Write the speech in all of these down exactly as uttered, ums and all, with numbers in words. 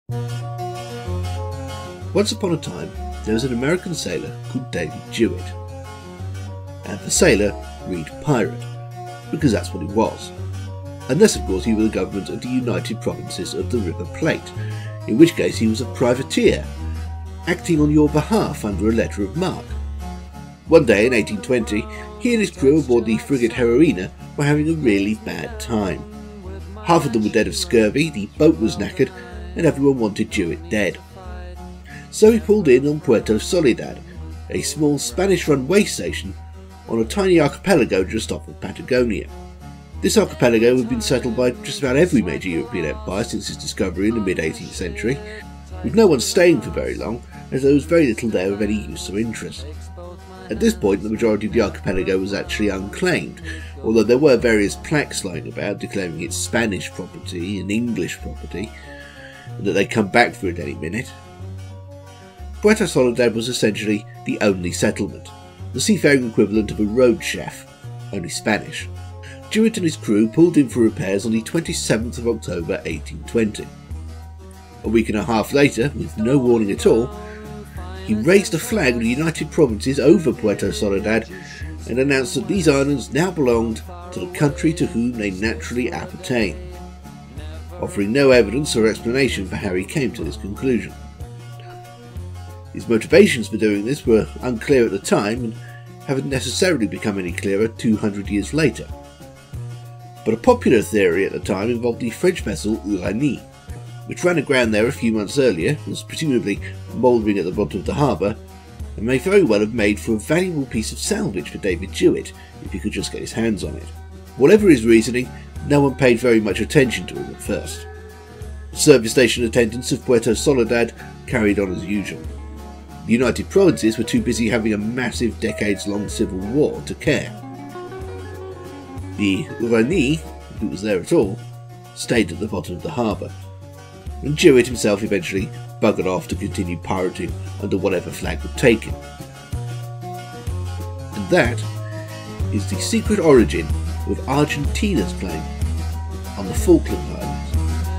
Once upon a time, there was an American sailor called David Jewett. And for sailor, read pirate, because that's what he was. Unless of course he were the government of the United Provinces of the River Plate, in which case he was a privateer, acting on your behalf under a letter of marque. One day in eighteen twenty, he and his crew aboard the frigate Heroina were having a really bad time. Half of them were dead of scurvy, the boat was knackered, and everyone wanted Jewett dead. So he pulled in on Puerto Soledad, a small Spanish-run way station on a tiny archipelago just off of Patagonia. This archipelago had been settled by just about every major European empire since its discovery in the mid eighteenth century, with no one staying for very long, as there was very little there of any use or interest. At this point, the majority of the archipelago was actually unclaimed, although there were various plaques lying about declaring it Spanish property and English property, and that they'd come back for it any minute. Puerto Soledad was essentially the only settlement, the seafaring equivalent of a road chef, only Spanish. Jewett and his crew pulled in for repairs on the twenty-seventh of October eighteen twenty. A week and a half later, with no warning at all, he raised a flag of the United Provinces over Puerto Soledad and announced that these islands now belonged to the country to whom they naturally appertain, offering no evidence or explanation for how he came to this conclusion. His motivations for doing this were unclear at the time and haven't necessarily become any clearer two hundred years later. But a popular theory at the time involved the French vessel Uranie, which ran aground there a few months earlier, was presumably mouldering at the bottom of the harbour, and may very well have made for a valuable piece of salvage for David Jewett if he could just get his hands on it. Whatever his reasoning, no one paid very much attention to him at first. Service station attendants of Puerto Soledad carried on as usual. The United Provinces were too busy having a massive decades-long civil war to care. The Uranie, if it was there at all, stayed at the bottom of the harbour, and Jewett himself eventually buggered off to continue pirating under whatever flag would take him. And that is the secret origin of Argentina's claim on the Falkland Islands.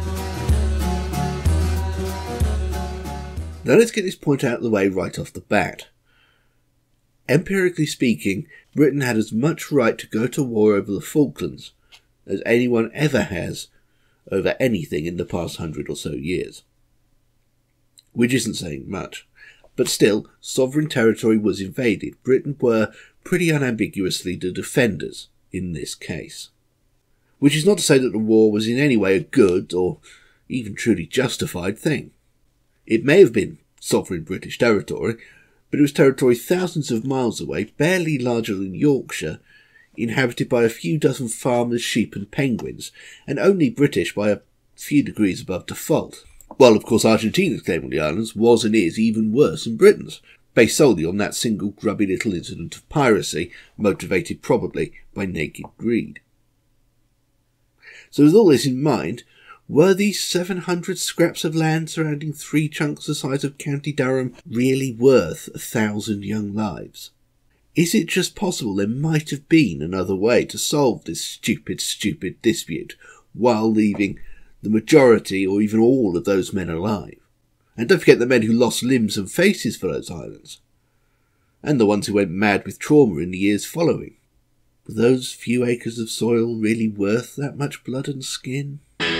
Now let's get this point out of the way right off the bat. Empirically speaking, Britain had as much right to go to war over the Falklands as anyone ever has over anything in the past hundred or so years. Which isn't saying much, but still, sovereign territory was invaded. Britain were pretty unambiguously the defenders in this case. Which is not to say that the war was in any way a good or even truly justified thing. It may have been sovereign British territory, but it was territory thousands of miles away, barely larger than Yorkshire, inhabited by a few dozen farmers, sheep and penguins, and only British by a few degrees above default. While of course Argentina's claim on the islands was and is even worse than Britain's, based solely on that single grubby little incident of piracy, motivated probably by naked greed. So with all this in mind, were these seven hundred scraps of land surrounding three chunks the size of County Durham really worth a thousand young lives? Is it just possible there might have been another way to solve this stupid, stupid dispute, while leaving the majority or even all of those men alive? And don't forget the men who lost limbs and faces for those islands, and the ones who went mad with trauma in the years following. Were those few acres of soil really worth that much blood and skin?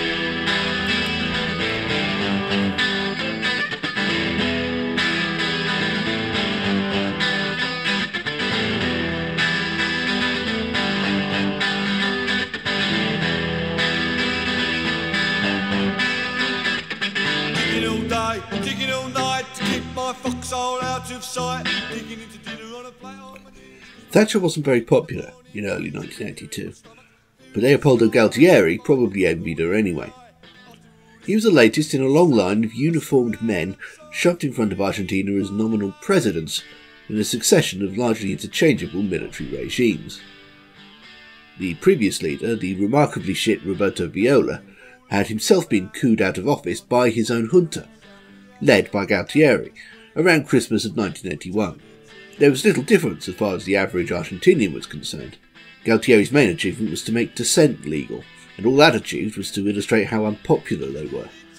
Thatcher wasn't very popular in early nineteen eighty-two, but Leopoldo Galtieri probably envied her anyway. He was the latest in a long line of uniformed men shoved in front of Argentina as nominal presidents in a succession of largely interchangeable military regimes. The previous leader, the remarkably shit Roberto Viola, had himself been cooed out of office by his own junta, led by Galtieri, around Christmas of nineteen eighty-one. There was little difference as far as the average Argentinian was concerned. Galtieri's main achievement was to make dissent legal, and all that achieved was to illustrate how unpopular they were.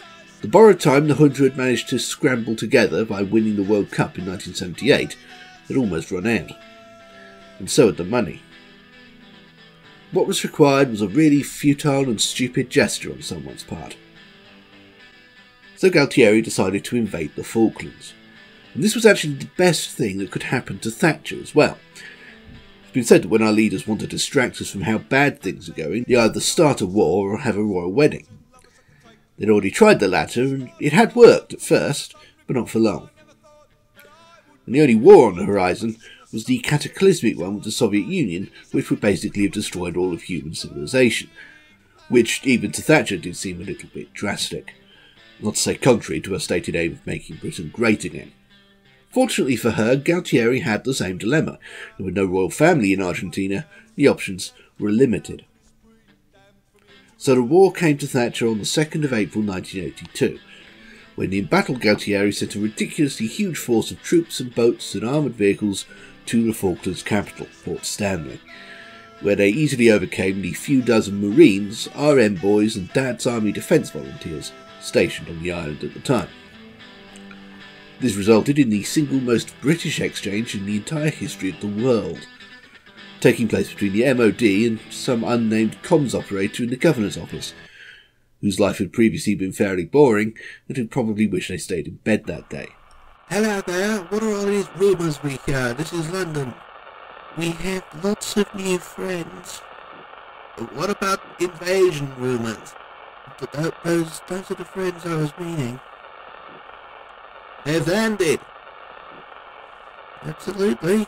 The borrowed time the junta had managed to scramble together by winning the World Cup in nineteen seventy-eight had almost run out, and so had the money. What was required was a really futile and stupid gesture on someone's part. So Galtieri decided to invade the Falklands, and this was actually the best thing that could happen to Thatcher as well. It's been said that when our leaders want to distract us from how bad things are going, they either start a war or have a royal wedding. They'd already tried the latter, and it had worked at first, but not for long. And the only war on the horizon was the cataclysmic one with the Soviet Union, which would basically have destroyed all of human civilization, which even to Thatcher did seem a little bit drastic, not to say contrary to her stated aim of making Britain great again. Fortunately for her, Galtieri had the same dilemma. There was no royal family in Argentina, the options were limited. So the war came to Thatcher on the second of April nineteen eighty-two, when the embattled Galtieri sent a ridiculously huge force of troops and boats and armoured vehicles to the Falklands capital, Port Stanley, where they easily overcame the few dozen Marines, R M boys and Dad's Army Defence volunteers stationed on the island at the time. This resulted in the single most British exchange in the entire history of the world, taking place between the M O D and some unnamed comms operator in the Governor's office, whose life had previously been fairly boring and who probably wished they stayed in bed that day. Hello there, what are all these rumours we hear? This is London. We have lots of new friends. What about invasion rumours? Th- those, those are the friends I was meaning. They've landed. Absolutely.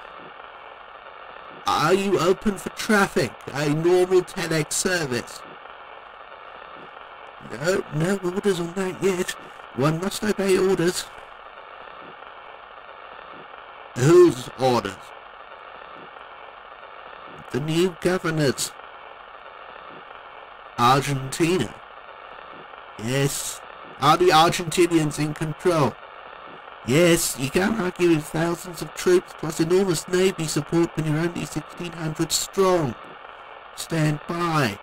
Are you open for traffic? A normal ten X service? No, no orders on that yet. One must obey orders. Whose orders? The new governor's. Argentina. Yes. Are the Argentinians in control? Yes, you can't argue with thousands of troops plus enormous navy support when you're only sixteen hundred strong. Stand by.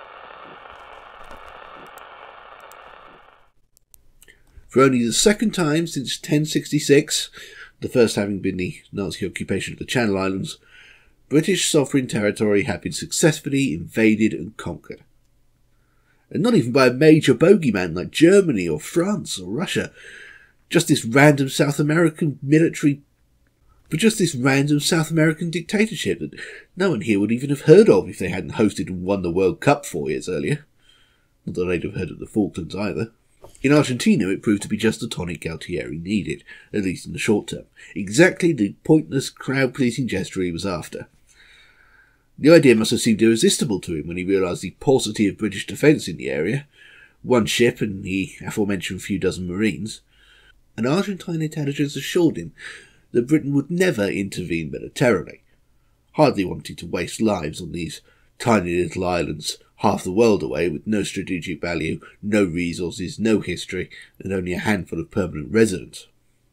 For only the second time since ten sixty-six, the first having been the Nazi occupation of the Channel Islands, British sovereign territory had been successfully invaded and conquered. And not even by a major bogeyman like Germany or France or Russia, just this random South American military, but just this random South American dictatorship that no one here would even have heard of if they hadn't hosted and won the World Cup four years earlier. Not that they'd have heard of the Falklands either. In Argentina, it proved to be just the tonic Galtieri needed, at least in the short term. Exactly the pointless, crowd-pleasing gesture he was after. The idea must have seemed irresistible to him when he realised the paucity of British defence in the area, one ship and the aforementioned few dozen Marines, and Argentine intelligence assured him that Britain would never intervene militarily, hardly wanting to waste lives on these tiny little islands half the world away with no strategic value, no resources, no history, and only a handful of permanent residents.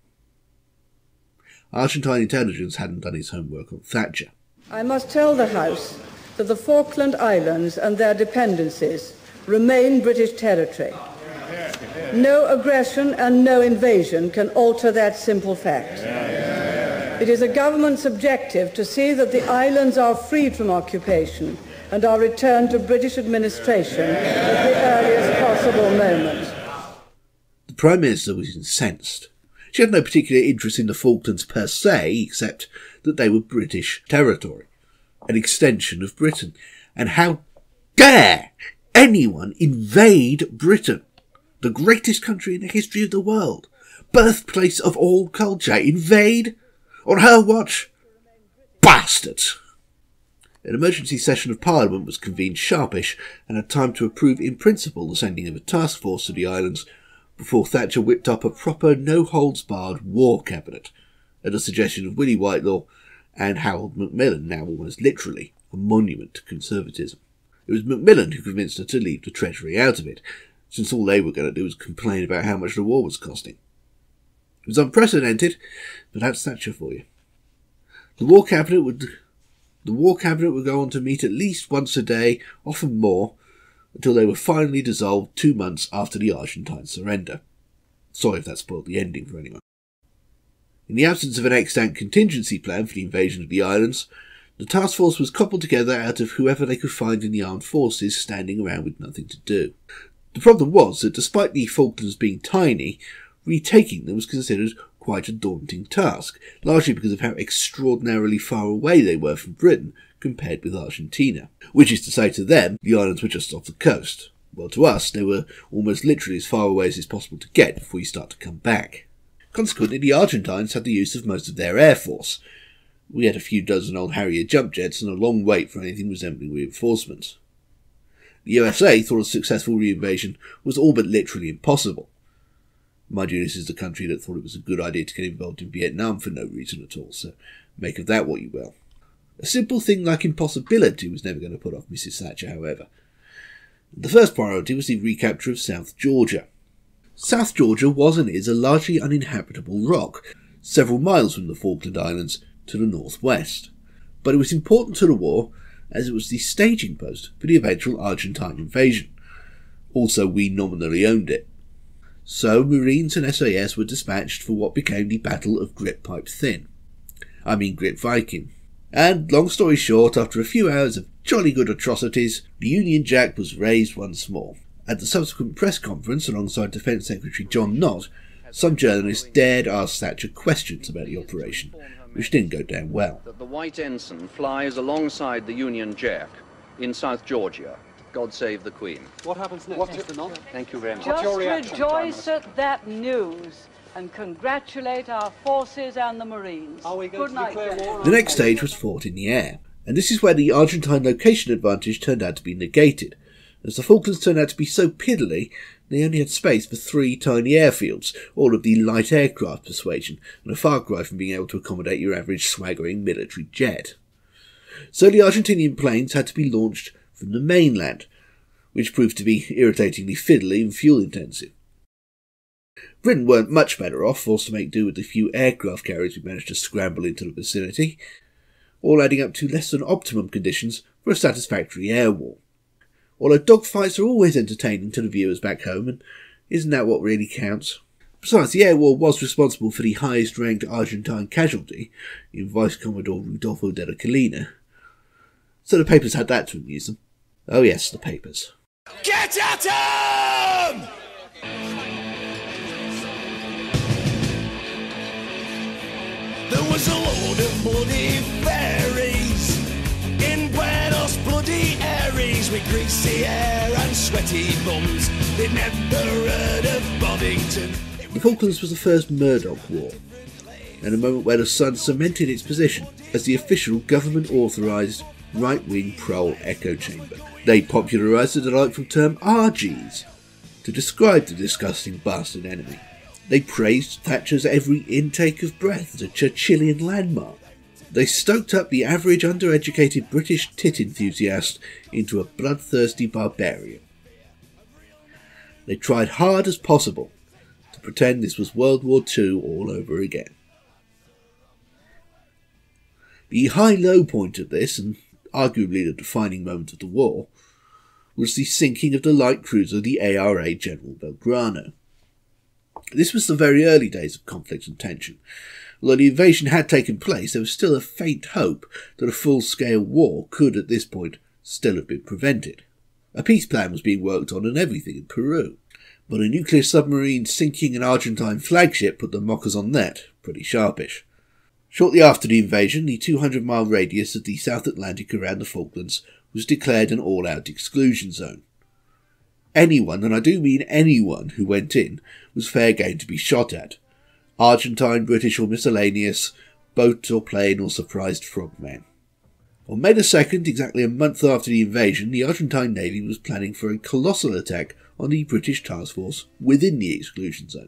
Argentine intelligence hadn't done its homework on Thatcher. I must tell the House that the Falkland Islands and their dependencies remain British territory. No aggression and no invasion can alter that simple fact. It is a government's objective to see that the islands are freed from occupation and are returned to British administration at the earliest possible moment. The Prime Minister was incensed. She had no particular interest in the Falklands per se, except that they were British territory, an extension of Britain. And how dare anyone invade Britain, the greatest country in the history of the world, birthplace of all culture, invade on her watch? Bastards! An emergency session of Parliament was convened sharpish and had time to approve in principle the sending of a task force to the islands before Thatcher whipped up a proper no-holds-barred war cabinet at the suggestion of Willie Whitelaw and Harold Macmillan, now almost literally a monument to conservatism. It was Macmillan who convinced her to leave the Treasury out of it, since all they were going to do was complain about how much the war was costing. It was unprecedented, but that's Thatcher for you. The war cabinet would... The War Cabinet would go on to meet at least once a day, often more, until they were finally dissolved two months after the Argentine surrender. Sorry if that spoiled the ending for anyone. In the absence of an extant contingency plan for the invasion of the islands, the task force was cobbled together out of whoever they could find in the armed forces standing around with nothing to do. The problem was that despite the Falklands being tiny, retaking them was considered quite a daunting task, largely because of how extraordinarily far away they were from Britain compared with Argentina. Which is to say, to them, the islands were just off the coast. Well, to us, they were almost literally as far away as is possible to get before you start to come back. Consequently, the Argentines had the use of most of their air force. We had a few dozen old Harrier jump jets and a long wait for anything resembling reinforcements. The U S A thought a successful reinvasion was all but literally impossible. Mind you, this is the country that thought it was a good idea to get involved in Vietnam for no reason at all, so make of that what you will. A simple thing like impossibility was never going to put off Missus Thatcher, however. The first priority was the recapture of South Georgia. South Georgia was and is a largely uninhabitable rock, several miles from the Falkland Islands to the northwest. But it was important to the war as it was the staging post for the eventual Argentine invasion. Also, we nominally owned it. So, Marines and S A S were dispatched for what became the Battle of Grit Pipe Thin. I mean Grit Viking. And, long story short, after a few hours of jolly good atrocities, the Union Jack was raised once more. At the subsequent press conference alongside Defence Secretary John Nott, some journalists dared ask Thatcher questions about the operation, which didn't go down well. That the White Ensign flies alongside the Union Jack in South Georgia. God save the Queen. What happens next, Mister Nott? Thank you very much. What's your reaction, Just rejoice at that news and congratulate our forces and the Marines. Are we going Good to night, declare war gentlemen. on The next stage was fought in the air, and this is where the Argentine location advantage turned out to be negated, as the Falklands turned out to be so piddly they only had space for three tiny airfields, all of the light aircraft persuasion, and a far cry from being able to accommodate your average swaggering military jet. So the Argentinian planes had to be launched from the mainland, which proved to be irritatingly fiddly and fuel-intensive. Britain weren't much better off, forced to make do with the few aircraft carriers we managed to scramble into the vicinity, all adding up to less than optimum conditions for a satisfactory air war. Although dogfights are always entertaining to the viewers back home, and isn't that what really counts? Besides, the air war was responsible for the highest-ranked Argentine casualty in Vice Commodore Rudolfo de la Colina, so the papers had that to amuse them. Oh yes, the papers. Get at him! There was a load of bloody fairies in Buenos Bloody Aires with greasy hair and sweaty bums. They'd never heard of Boddington. The Falklands was the first Murdoch War, and a moment where the Sun cemented its position as the official government-authorised right-wing prole echo chamber. They popularised the delightful term R Gs to describe the disgusting bastard enemy. They praised Thatcher's every intake of breath as a Churchillian landmark. They stoked up the average undereducated British tit enthusiast into a bloodthirsty barbarian. They tried hard as possible to pretend this was World War Two all over again. The high-low point of this, and arguably the defining moment of the war, was the sinking of the light cruiser the A R A General Belgrano. This was the very early days of conflict and tension. Although the invasion had taken place, there was still a faint hope that a full-scale war could, at this point, still have been prevented. A peace plan was being worked on and everything in Peru, but a nuclear submarine sinking an Argentine flagship put the mockers on that pretty sharpish. Shortly after the invasion, the two hundred mile radius of the South Atlantic around the Falklands was declared an all-out exclusion zone. Anyone, and I do mean anyone, who went in was fair game to be shot at. Argentine, British or miscellaneous, boat or plane or surprised frogman. On May the second, exactly a month after the invasion, the Argentine Navy was planning for a colossal attack on the British task force within the exclusion zone.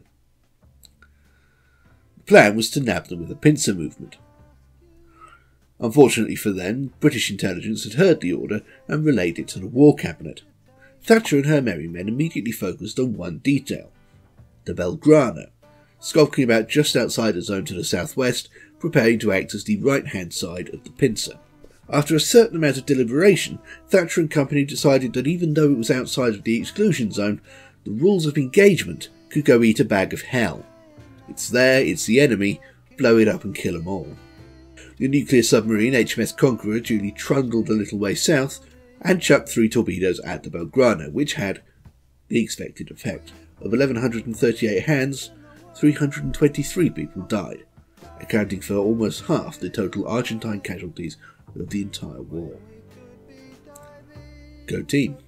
The plan was to nab them with a pincer movement. Unfortunately for them, British intelligence had heard the order and relayed it to the War Cabinet. Thatcher and her merry men immediately focused on one detail, the Belgrano, skulking about just outside the zone to the southwest, preparing to act as the right-hand side of the pincer. After a certain amount of deliberation, Thatcher and company decided that even though it was outside of the exclusion zone, the rules of engagement could go eat a bag of hell. It's there, it's the enemy, blow it up and kill them all. The nuclear submarine H M S Conqueror duly trundled a little way south and chucked three torpedoes at the Belgrano, which had the expected effect. Of eleven thirty-eight hands, three hundred twenty-three people died, accounting for almost half the total Argentine casualties of the entire war. Go team!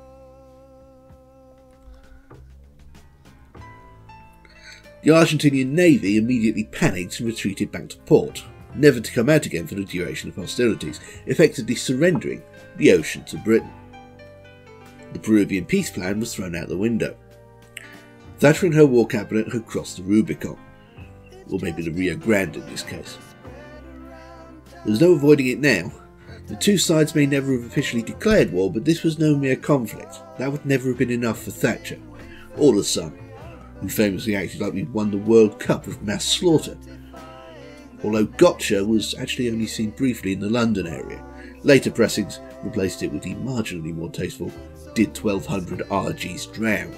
The Argentinian Navy immediately panicked and retreated back to port, never to come out again for the duration of hostilities, effectively surrendering the ocean to Britain. The Peruvian peace plan was thrown out the window. Thatcher and her war cabinet had crossed the Rubicon, or maybe the Rio Grande in this case. There's no avoiding it now. The two sides may never have officially declared war, but this was no mere conflict. That would never have been enough for Thatcher, or the son, who famously acted like we'd won the World Cup of mass slaughter. Although Gotcha was actually only seen briefly in the London area. Later pressings replaced it with the marginally more tasteful Did twelve hundred R Gs Drown?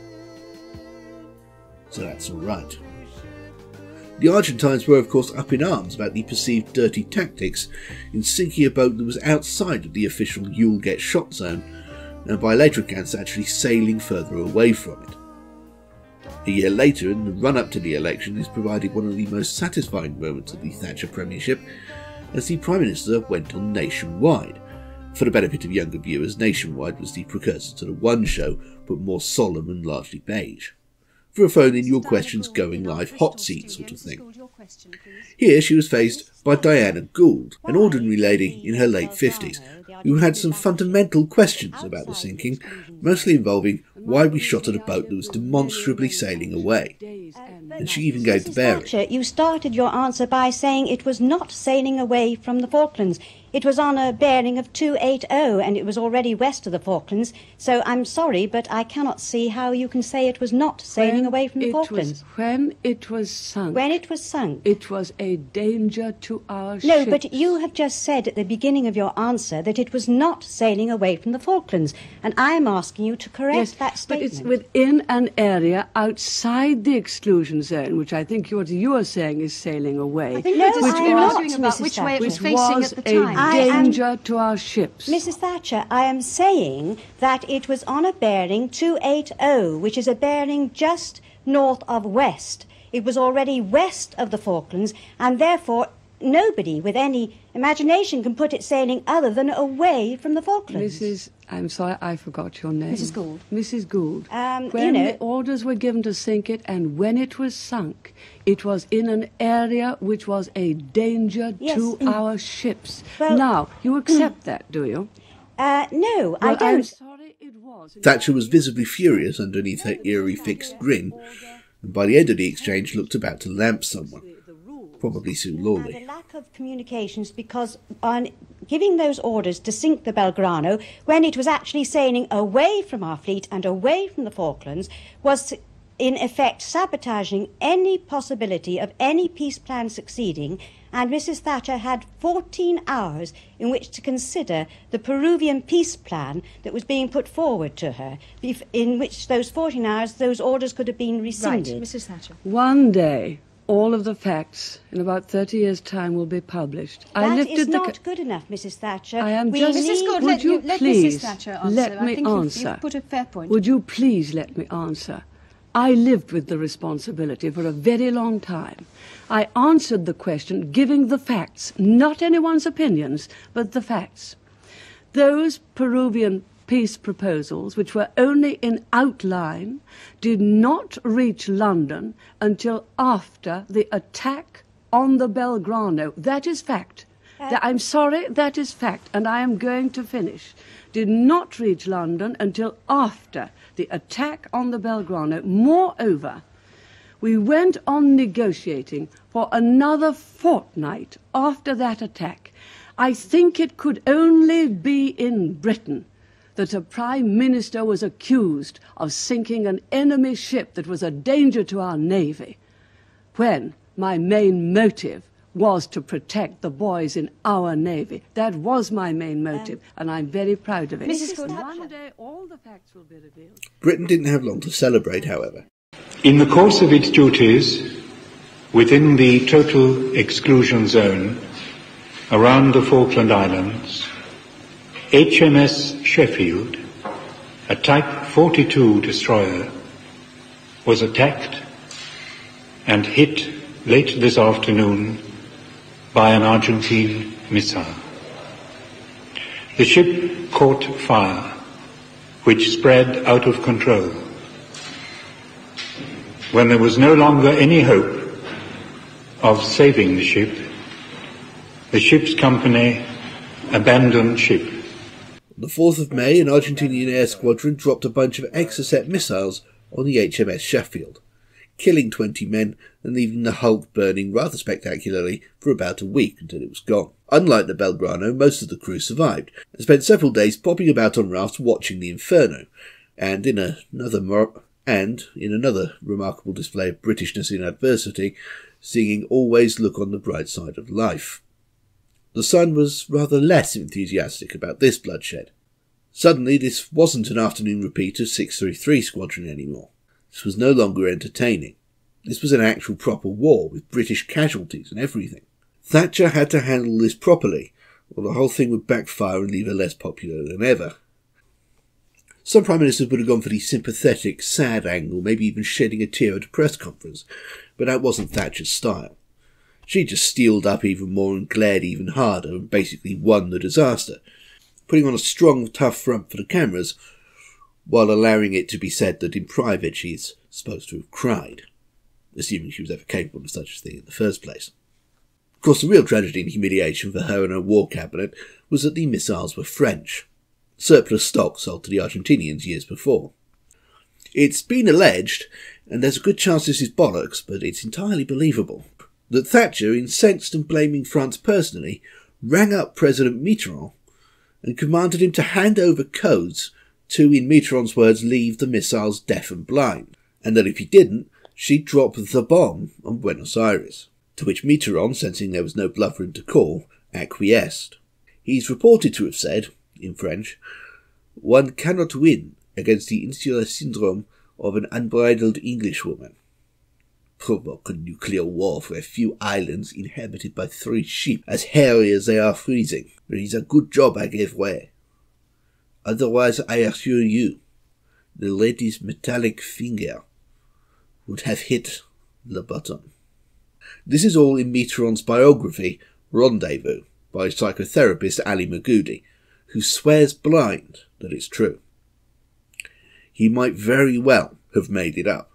So that's alright. The Argentines were of course up in arms about the perceived dirty tactics in sinking a boat that was outside of the official you'll get shot zone, and by later accounts actually sailing further away from it. A year later, in the run-up to the election, is provided one of the most satisfying moments of the Thatcher premiership, as the Prime Minister went on Nationwide. For the benefit of younger viewers, Nationwide was the precursor to the One Show, but more solemn and largely beige. For a phone-in your questions going live hot seat sort of thing. Here she was faced by Diana Gould, an ordinary lady in her late fifties, who had some fundamental questions about the sinking, mostly involving why we shot at a boat that was demonstrably sailing away. And she even gave the bearing. Thatcher, you started your answer by saying it was not sailing away from the Falklands. It was on a bearing of two eighty and it was already west of the Falklands, so I'm sorry, but I cannot see how you can say it was not sailing when away from the it Falklands. Was, when it was sunk. When it was sunk. It was a danger to our No, ships. but you have just said at the beginning of your answer that it was not sailing away from the Falklands, and I'm asking you to correct yes, that statement. But it's within an area outside the exclusion zone, which I think what you are saying is sailing away. I think No, we're I'm not, arguing about Missus which way it was which facing was at the time. a I am- danger to our ships. Missus Thatcher, I am saying that it was on a bearing two eighty, which is a bearing just north of west. It was already west of the Falklands, and therefore nobody with any imagination can put it sailing other than away from the Falklands. Missus I'm sorry, I forgot your name. Missus Gould. Missus Gould. Um, you when know- the orders were given to sink it, and when it was sunk, it was in an area which was a danger Yes. to our ships. Well- now, you accept that, do you? Uh, no, I Well, I'm don't. sorry it was. Thatcher was visibly furious underneath her eerie fixed grin, and by the end of the exchange looked about to lamp someone, probably Sue Uh, Lawley. the lack of communications, because on giving those orders to sink the Belgrano, when it was actually sailing away from our fleet and away from the Falklands, was in effect sabotaging any possibility of any peace plan succeeding, and Missus Thatcher had fourteen hours in which to consider the Peruvian peace plan that was being put forward to her, bef- in which those fourteen hours those orders could have been rescinded. Right, Missus Thatcher. One day, all of the facts in about thirty years' time will be published. I That lifted is the not ca- good enough, Missus Thatcher. I am we just- need... Missus Gould, Would let, you let please Missus Thatcher answer. let I me think you've- answer? You've put a fair point. Would you please let me answer? I lived with the responsibility for a very long time. I answered the question giving the facts, not anyone's opinions, but the facts. Those Peruvian peace proposals, which were only in outline, did not reach London until after the attack on the Belgrano. That is fact. Th- I'm sorry, that is fact, and I am going to finish. Did not reach London until after the attack on the Belgrano. Moreover, we went on negotiating for another fortnight after that attack. I think it could only be in Britain that a Prime Minister was accused of sinking an enemy ship that was a danger to our navy, when my main motive was to protect the boys in our Navy. That was my main motive, um, and I'm very proud of it. Missus One day all the facts will be revealed. Britain didn't have long to celebrate, however. In the course of its duties within the total exclusion zone around the Falkland Islands, H M S Sheffield, a Type forty-two destroyer, was attacked and hit late this afternoon by an Argentine missile. The ship caught fire, which spread out of control. When there was no longer any hope of saving the ship, the ship's company abandoned ship. On the fourth of May, an Argentinian air squadron dropped a bunch of Exocet missiles on the H M S Sheffield, killing twenty men and leaving the hulk burning rather spectacularly for about a week until it was gone. Unlike the Belgrano, most of the crew survived and spent several days popping about on rafts watching the inferno, and in another mor- and in another remarkable display of Britishness in adversity, singing "Always Look on the Bright Side of Life." The Sun was rather less enthusiastic about this bloodshed. Suddenly, this wasn't an afternoon repeat of six three three Squadron anymore. This was no longer entertaining. This was an actual proper war, with British casualties and everything. Thatcher had to handle this properly, or the whole thing would backfire and leave her less popular than ever. Some Prime Ministers would have gone for the sympathetic, sad angle, maybe even shedding a tear at a press conference, but that wasn't Thatcher's style. She just steeled up even more and glared even harder and basically won the disaster, putting on a strong, tough front for the cameras, while allowing it to be said that in private she's supposed to have cried, assuming she was ever capable of such a thing in the first place. Of course, the real tragedy and humiliation for her and her war cabinet was that the missiles were French, surplus stock sold to the Argentinians years before. It's been alleged, and there's a good chance this is bollocks, but it's entirely believable, that Thatcher, incensed and blaming France personally, rang up President Mitterrand and commanded him to hand over codes to, in Mitterrand's words, leave the missiles deaf and blind, and that if he didn't, she'd drop the bomb on Buenos Aires, to which Mitterrand, sensing there was no blood for him to call, acquiesced. He's reported to have said, in French, "One cannot win against the insular syndrome of an unbridled Englishwoman. Provoke a nuclear war for a few islands inhabited by three sheep as hairy as they are freezing. It is a good job I gave way. Otherwise, I assure you, the lady's metallic finger would have hit the button." This is all in Mitterrand's biography, Rendezvous, by psychotherapist Ali Magoudi, who swears blind that it's true. He might very well have made it up.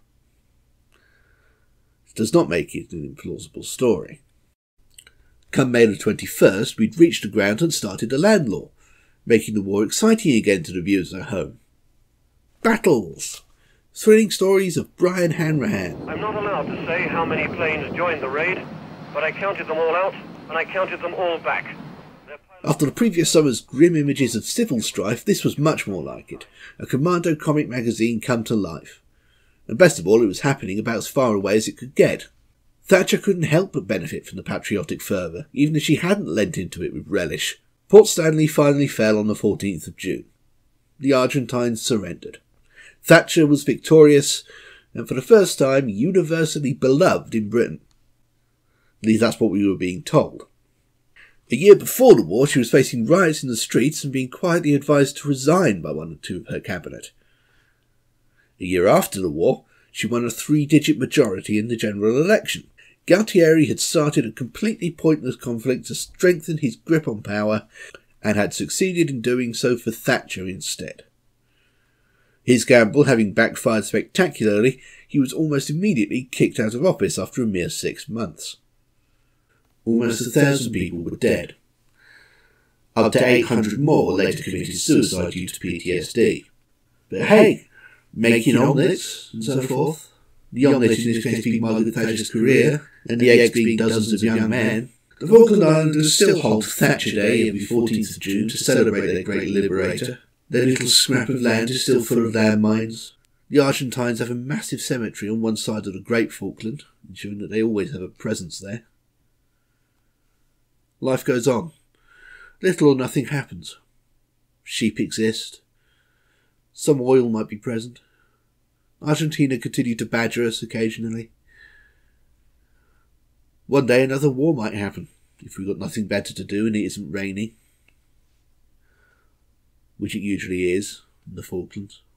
It does not make it an implausible story. Come May the twenty-first, we'd reached the ground and started a land law, making the war exciting again to the viewers at home. Battles! Thrilling stories of Brian Hanrahan. I'm not allowed to say how many planes joined the raid, but I counted them all out, and I counted them all back. After the previous summer's grim images of civil strife, this was much more like it. A commando comic magazine come to life. And best of all, it was happening about as far away as it could get. Thatcher couldn't help but benefit from the patriotic fervour, even if she hadn't lent into it with relish. Port Stanley finally fell on the fourteenth of June. The Argentines surrendered. Thatcher was victorious, and for the first time universally beloved in Britain. At least that's what we were being told. A year before the war, she was facing riots in the streets and being quietly advised to resign by one or two of her cabinet. A year after the war, she won a three-digit majority in the general election. Galtieri had started a completely pointless conflict to strengthen his grip on power, and had succeeded in doing so for Thatcher instead. His gamble having backfired spectacularly, he was almost immediately kicked out of office after a mere six months. Almost a thousand people were dead. Up to eight hundred more later committed suicide due to P T S D. But hey, making omelettes and so forth. The omelette in this case being Margaret Thatcher's career, and the eggs being dozens of young men. The Falkland Islanders still hold Thatcher Day every fourteenth of June to celebrate their great liberator. Their little scrap of land is still full of landmines. The Argentines have a massive cemetery on one side of the Great Falkland, ensuring that they always have a presence there. Life goes on. Little or nothing happens. Sheep exist. Some oil might be present. Argentina continued to badger us occasionally. One day another war might happen, if we've got nothing better to do and it isn't raining. Which it usually is in the Falklands.